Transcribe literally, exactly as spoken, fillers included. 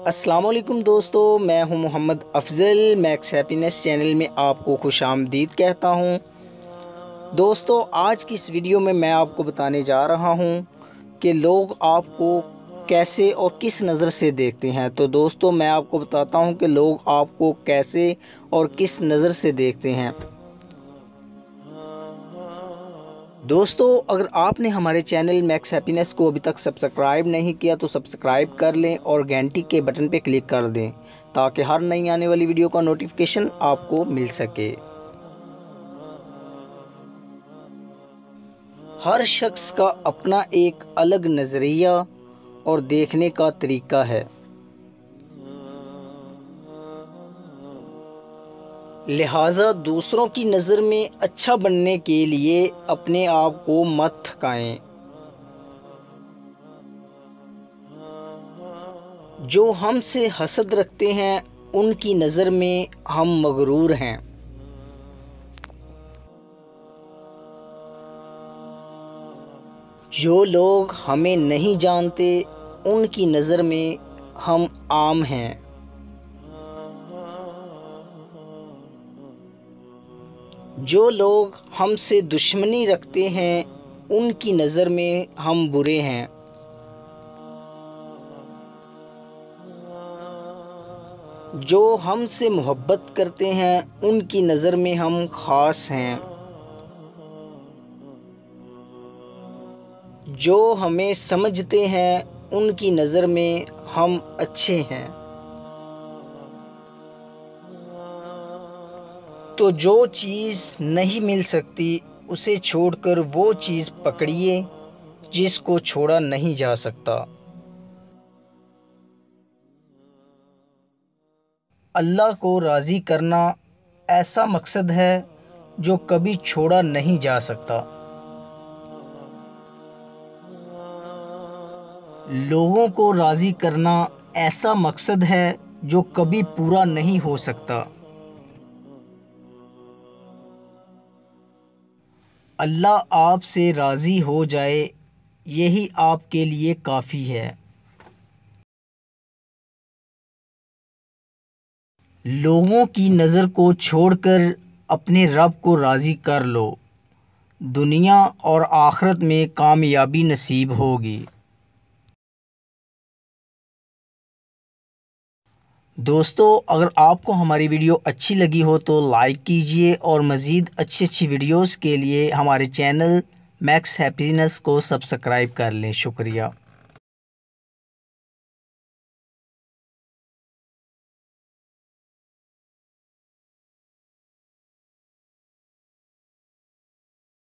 السلام علیکم دوستو، میں ہوں Muhammad Afzal. Max happiness channel میں آپ کو خوش آمدید کہتا ہوں۔ دوستو، آج کی اس ویڈیو میں میں آپ کو بتانے جا رہا ہوں کہ لوگ آپ کو کیسے اور کس نظر سے دیکھتے ہیں۔ تو دوستو، میں آپ کو بتاتا ہوں کہ لوگ آپ کو کیسے اور کس نظر سے دیکھتے ہیں۔ دوستو، اگر آپ نے ہمارے چینل میکس ہیپینس کو ابھی تک سبسکرائب نہیں کیا تو سبسکرائب کر لیں اور گھنٹی کے بٹن پہ کلک کر دیں تاکہ ہر نئی آنے والی ویڈیو کا نوٹیفیکیشن آپ کو مل سکے۔ ہر شخص کا اپنا ایک الگ نظریہ اور دیکھنے کا طریقہ ہے، لہٰذا دوسروں کی نظر میں اچھا بننے کے لیے اپنے آپ کو مت تھکائیں۔ جو ہم سے حسد رکھتے ہیں ان کی نظر میں ہم مغرور ہیں۔ جو لوگ ہمیں نہیں جانتے ان کی نظر میں ہم عام ہیں۔ جو لوگ ہم سے دشمنی رکھتے ہیں ان کی نظر میں ہم برے ہیں۔ جو ہم سے محبت کرتے ہیں ان کی نظر میں ہم خاص ہیں۔ جو ہمیں سمجھتے ہیں ان کی نظر میں ہم اچھے ہیں۔ تو جو چیز نہیں مل سکتی اسے چھوڑ کر وہ چیز پکڑیے جس کو چھوڑا نہیں جا سکتا۔ اللہ کو راضی کرنا ایسا مقصد ہے جو کبھی چھوڑا نہیں جا سکتا۔ لوگوں کو راضی کرنا ایسا مقصد ہے جو کبھی پورا نہیں ہو سکتا۔ اللہ آپ سے راضی ہو جائے یہی آپ کے لیے کافی ہے۔ لوگوں کی نظر کو چھوڑ کر اپنے رب کو راضی کر لو، دنیا اور آخرت میں کامیابی نصیب ہوگی۔ دوستو، اگر آپ کو ہماری ویڈیو اچھی لگی ہو تو لائک کیجئے اور مزید اچھی اچھی ویڈیوز کے لیے ہمارے چینل میکس ہیپینس کو سبسکرائب کر لیں۔ شکریہ۔